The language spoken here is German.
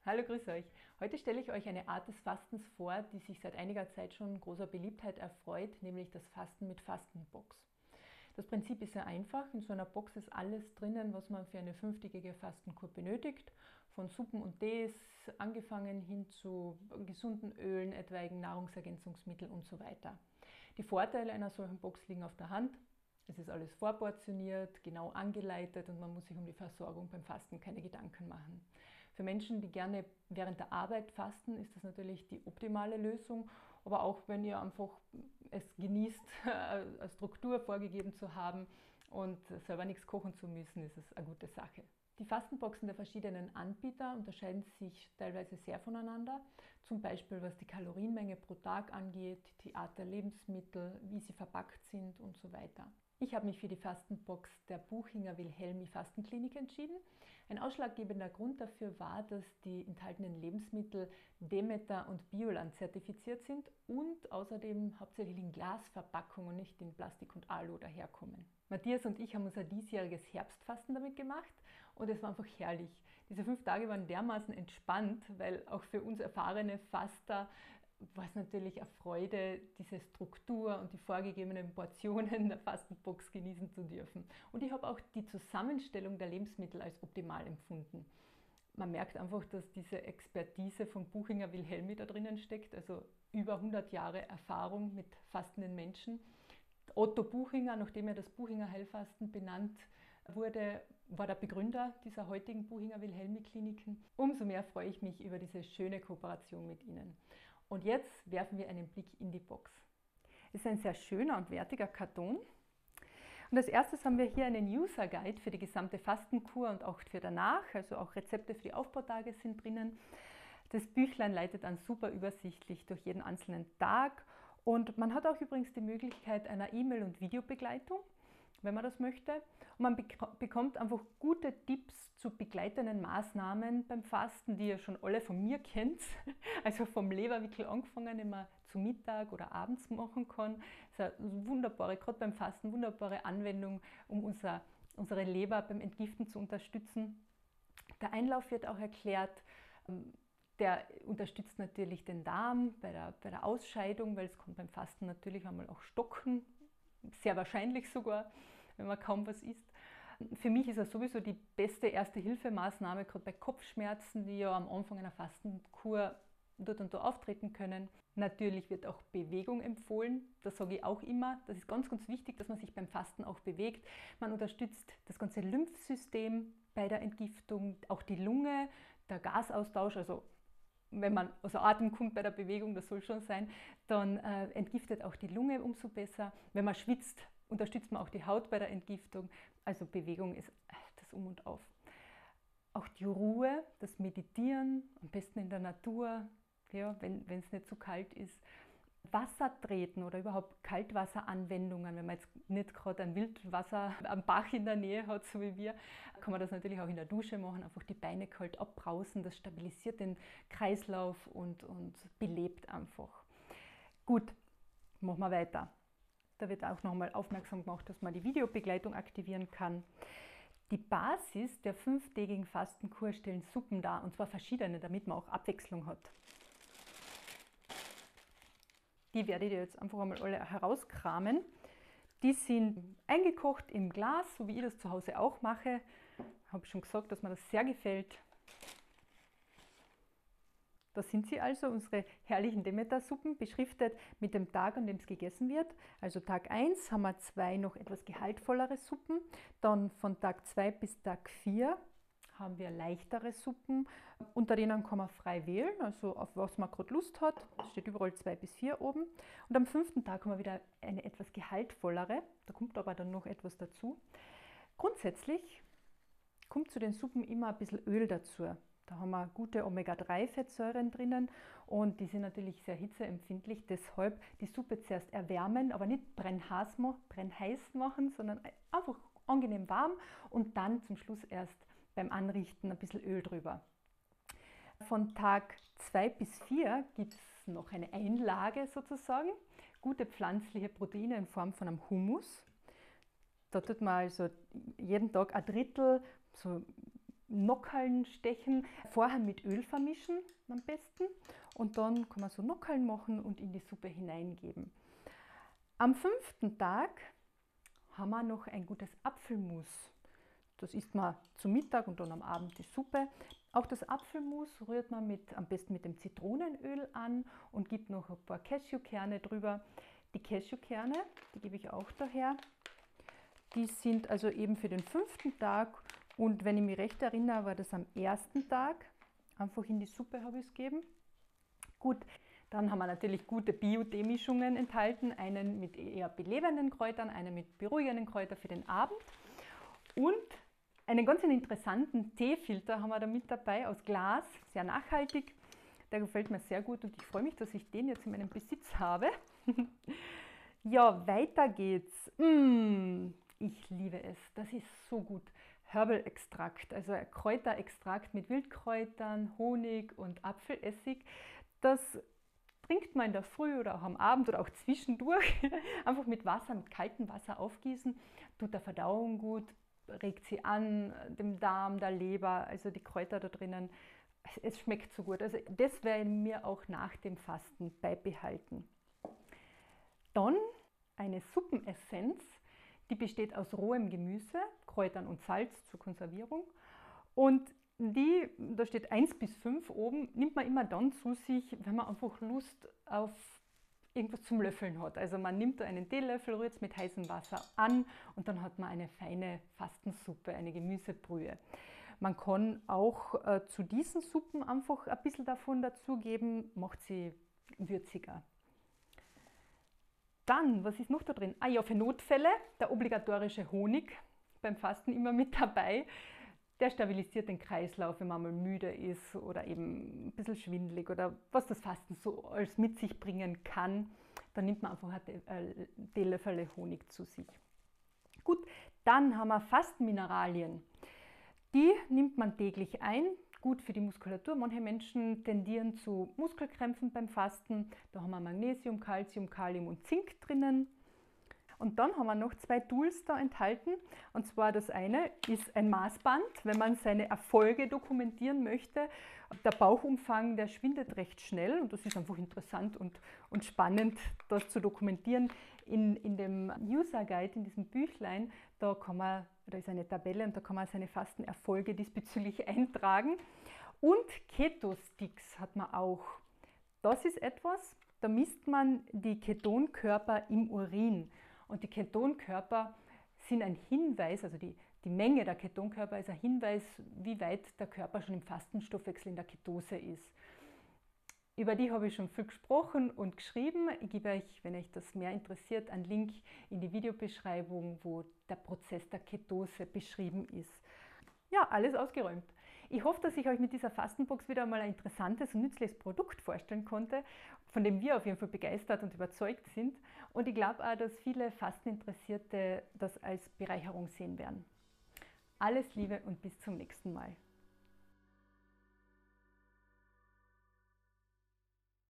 Hallo, grüß euch. Heute stelle ich euch eine Art des Fastens vor, die sich seit einiger Zeit schon großer Beliebtheit erfreut, nämlich das Fasten mit Fastenbox. Das Prinzip ist sehr einfach. In so einer Box ist alles drinnen, was man für eine fünftägige Fastenkur benötigt. Von Suppen und Tees angefangen hin zu gesunden Ölen, etwaigen Nahrungsergänzungsmitteln und so weiter. Die Vorteile einer solchen Box liegen auf der Hand. Es ist alles vorportioniert, genau angeleitet und man muss sich um die Versorgung beim Fasten keine Gedanken machen. Für Menschen, die gerne während der Arbeit fasten, ist das natürlich die optimale Lösung. Aber auch wenn ihr einfach es genießt, eine Struktur vorgegeben zu haben und selber nichts kochen zu müssen, ist es eine gute Sache. Die Fastenboxen der verschiedenen Anbieter unterscheiden sich teilweise sehr voneinander, zum Beispiel was die Kalorienmenge pro Tag angeht, die Art der Lebensmittel, wie sie verpackt sind und so weiter. Ich habe mich für die Fastenbox der Buchinger Wilhelmi Fastenklinik entschieden. Ein ausschlaggebender Grund dafür war, dass die enthaltenen Lebensmittel Demeter und Bioland zertifiziert sind und außerdem hauptsächlich in Glasverpackung und nicht in Plastik und Alu daherkommen. Matthias und ich haben unser diesjähriges Herbstfasten damit gemacht und es war einfach herrlich. Diese 5 Tage waren dermaßen entspannt, weil auch für uns erfahrene Faster war es natürlich eine Freude, diese Struktur und die vorgegebenen Portionen der Fastenbox genießen zu dürfen. Und ich habe auch die Zusammenstellung der Lebensmittel als optimal empfunden. Man merkt einfach, dass diese Expertise von Buchinger Wilhelmi da drinnen steckt, also über 100 Jahre Erfahrung mit fastenden Menschen. Otto Buchinger, nachdem er das Buchinger Heilfasten benannt wurde, war der Begründer dieser heutigen Buchinger Wilhelmi Kliniken. Umso mehr freue ich mich über diese schöne Kooperation mit Ihnen. Und jetzt werfen wir einen Blick in die Box. Es ist ein sehr schöner und wertiger Karton. Und als erstes haben wir hier einen User Guide für die gesamte Fastenkur und auch für danach, also auch Rezepte für die Aufbautage sind drinnen. Das Büchlein leitet dann super übersichtlich durch jeden einzelnen Tag und man hat auch übrigens die Möglichkeit einer E-Mail- und Videobegleitung, wenn man das möchte. Und man bekommt einfach gute Tipps zu begleitenden Maßnahmen beim Fasten, die ihr schon alle von mir kennt. Also vom Leberwickel angefangen, den man zu Mittag oder abends machen kann. Das ist eine wunderbare, gerade beim Fasten, wunderbare Anwendung, um unsere Leber beim Entgiften zu unterstützen. Der Einlauf wird auch erklärt. Der unterstützt natürlich den Darm bei der Ausscheidung, weil es kann beim Fasten natürlich einmal auch stocken, sehr wahrscheinlich sogar, wenn man kaum was isst. Für mich ist er sowieso die beste Erste-Hilfe-Maßnahme, gerade bei Kopfschmerzen, die ja am Anfang einer Fastenkur dort und da auftreten können. Natürlich wird auch Bewegung empfohlen, das sage ich auch immer. Das ist ganz, ganz wichtig, dass man sich beim Fasten auch bewegt. Man unterstützt das ganze Lymphsystem bei der Entgiftung, auch die Lunge, der Gasaustausch, also wenn man außer Atem kommt bei der Bewegung, das soll schon sein, dann entgiftet auch die Lunge umso besser. Wenn man schwitzt, unterstützt man auch die Haut bei der Entgiftung. Also Bewegung ist das Um und Auf. Auch die Ruhe, das Meditieren, am besten in der Natur, ja, wenn es nicht zu kalt ist. Wasser treten oder überhaupt Kaltwasseranwendungen, wenn man jetzt nicht gerade ein Wildwasser am Bach in der Nähe hat, so wie wir, kann man das natürlich auch in der Dusche machen, einfach die Beine kalt abbrausen, das stabilisiert den Kreislauf und belebt einfach. Gut, machen wir weiter. Da wird auch nochmal aufmerksam gemacht, dass man die Videobegleitung aktivieren kann. Die Basis der 5-tägigen Fastenkur stellen Suppen dar, und zwar verschiedene, damit man auch Abwechslung hat. Die werdet ihr jetzt einfach einmal alle herauskramen. Die sind eingekocht im Glas, so wie ich das zu Hause auch mache. Ich habe schon gesagt, dass mir das sehr gefällt. Da sind sie also, unsere herrlichen Demeter-Suppen, beschriftet mit dem Tag, an dem es gegessen wird. Also Tag 1 haben wir 2 noch etwas gehaltvollere Suppen. Dann von Tag 2 bis Tag 4 haben wir leichtere Suppen, unter denen kann man frei wählen, also auf was man gerade Lust hat. Es steht überall 2 bis 4 oben. Und am 5. Tag haben wir wieder eine etwas gehaltvollere, da kommt aber dann noch etwas dazu. Grundsätzlich kommt zu den Suppen immer ein bisschen Öl dazu. Da haben wir gute Omega-3-Fettsäuren drinnen und die sind natürlich sehr hitzeempfindlich. Deshalb die Suppe zuerst erwärmen, aber nicht brennheiß machen, sondern einfach angenehm warm und dann zum Schluss erst beim Anrichten ein bisschen Öl drüber. Von Tag 2 bis 4 gibt es noch eine Einlage sozusagen, gute pflanzliche Proteine in Form von einem Hummus. Da tut man also jeden Tag ein Drittel, so Nockerln stechen, vorher mit Öl vermischen am besten und dann kann man so Nockerln machen und in die Suppe hineingeben. Am 5. Tag haben wir noch ein gutes Apfelmus. Das isst man zum Mittag und dann am Abend die Suppe. Auch das Apfelmus rührt man am besten mit dem Zitronenöl an und gibt noch ein paar Cashewkerne drüber. Die Cashewkerne, die gebe ich auch daher. Die sind also eben für den 5. Tag und wenn ich mich recht erinnere, war das am 1. Tag. Einfach in die Suppe habe ich es gegeben. Gut, dann haben wir natürlich gute Bio-Tee-Mischungen enthalten. Einen mit eher belebenden Kräutern, einen mit beruhigenden Kräutern für den Abend. Und einen ganz interessanten Teefilter haben wir da mit dabei aus Glas, sehr nachhaltig. Der gefällt mir sehr gut und ich freue mich, dass ich den jetzt in meinem Besitz habe. Ja, weiter geht's. Ich liebe es. Das ist so gut. Herbal-Extrakt, also ein Kräuterextrakt mit Wildkräutern, Honig und Apfelessig. Das trinkt man in der Früh oder auch am Abend oder auch zwischendurch. Einfach mit Wasser, mit kaltem Wasser aufgießen. Tut der Verdauung gut, regt sie an, dem Darm, der Leber, also die Kräuter da drinnen. Es schmeckt so gut. Also das werde ich mir auch nach dem Fasten beibehalten. Dann eine Suppenessenz, die besteht aus rohem Gemüse, Kräutern und Salz zur Konservierung. Und da steht 1 bis 5 oben, nimmt man immer dann zu sich, wenn man einfach Lust auf irgendwas zum Löffeln hat. Also man nimmt da einen Teelöffel, rührt es mit heißem Wasser an und dann hat man eine feine Fastensuppe, eine Gemüsebrühe. Man kann auch zu diesen Suppen einfach ein bisschen davon dazugeben, macht sie würziger. Dann, was ist noch da drin? Ah ja, für Notfälle der obligatorische Honig, beim Fasten immer mit dabei. Der stabilisiert den Kreislauf, wenn man mal müde ist oder eben ein bisschen schwindelig oder was das Fasten so alles mit sich bringen kann. Dann nimmt man einfach einen Teelöffel Honig zu sich. Gut, dann haben wir Fastenmineralien. Die nimmt man täglich ein. Gut für die Muskulatur. Manche Menschen tendieren zu Muskelkrämpfen beim Fasten. Da haben wir Magnesium, Calcium, Kalium und Zink drinnen. Und dann haben wir noch 2 Tools da enthalten. Und zwar das eine ist ein Maßband, wenn man seine Erfolge dokumentieren möchte. Der Bauchumfang, der schwindet recht schnell und das ist einfach interessant und spannend, das zu dokumentieren. In dem User Guide, in diesem Büchlein, da ist eine Tabelle und da kann man seine Fastenerfolge diesbezüglich eintragen. Und Keto-Sticks hat man auch. Das ist etwas, da misst man die Ketonkörper im Urin. Und die Ketonkörper sind ein Hinweis, also die Menge der Ketonkörper ist ein Hinweis, wie weit der Körper schon im Fastenstoffwechsel in der Ketose ist. Über die habe ich schon viel gesprochen und geschrieben. Ich gebe euch, wenn euch das mehr interessiert, einen Link in die Videobeschreibung, wo der Prozess der Ketose beschrieben ist. Ja, alles ausgeräumt. Ich hoffe, dass ich euch mit dieser Fastenbox wieder mal ein interessantes und nützliches Produkt vorstellen konnte, von dem wir auf jeden Fall begeistert und überzeugt sind. Und ich glaube auch, dass viele Fasteninteressierte das als Bereicherung sehen werden. Alles Liebe und bis zum nächsten Mal.